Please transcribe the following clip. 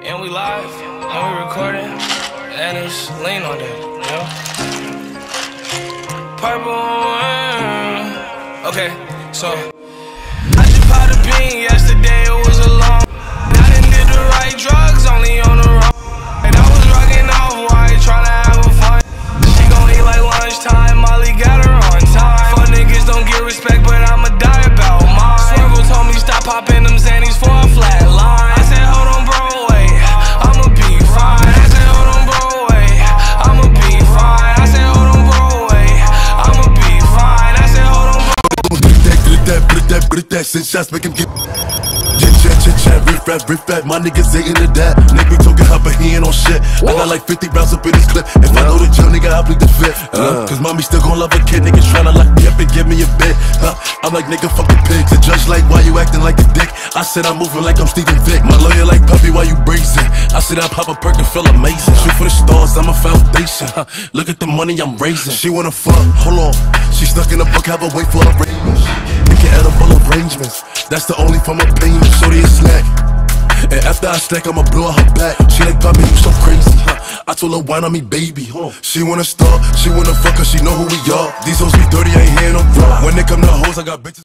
And we live, and we recording, and it's lean on that, you know? Purple, okay, so I just popped a bean yesterday, it was a long. I done did the right drugs, only on the wrong. And I was rocking off white, tryna have a fun. She gon' eat like lunchtime, Molly got her on time. Fuck niggas don't get respect, but I'ma die about mine. Swervo told me stop popping them Xannies for a flat line. I said hold on bro, wait, I'ma be fine. I said hold on bro, wait, I'ma be fine. I said hold on bro, wait, I'ma be fine. I said hold on bro. Get that, send shots, make him get chat, riff rap, my niggas ain't into that. Nigga talking hot, but he ain't on shit. I got like 50 rounds up in this clip. If I know the jail, nigga, I plead the fifth. Cause mommy still gon' love a kid. Niggas tryna lock me up and give me a bit. I'm like, nigga, fucking pigs. The judge like, why you acting like a dick? I said I'm moving like I'm Steven Vick. My lawyer like, puppy, why you brazen? I said I pop a perk and feel amazing. Shoot for the stars, I'm a foundation. Look at the money I'm raising. She wanna fuck, hold on. She stuck in a book, have her wait for a range. Making edible arrangements. That's the only form of pain. Shorty a snack. And after I stack, I'ma blow her back. She like, Poppy, you so crazy, I told her, wine on me, baby, She wanna start, she wanna fuck, cause she know who we are. These hoes be dirty, I ain't hearing no raw. When they come to hoes, I got bitches.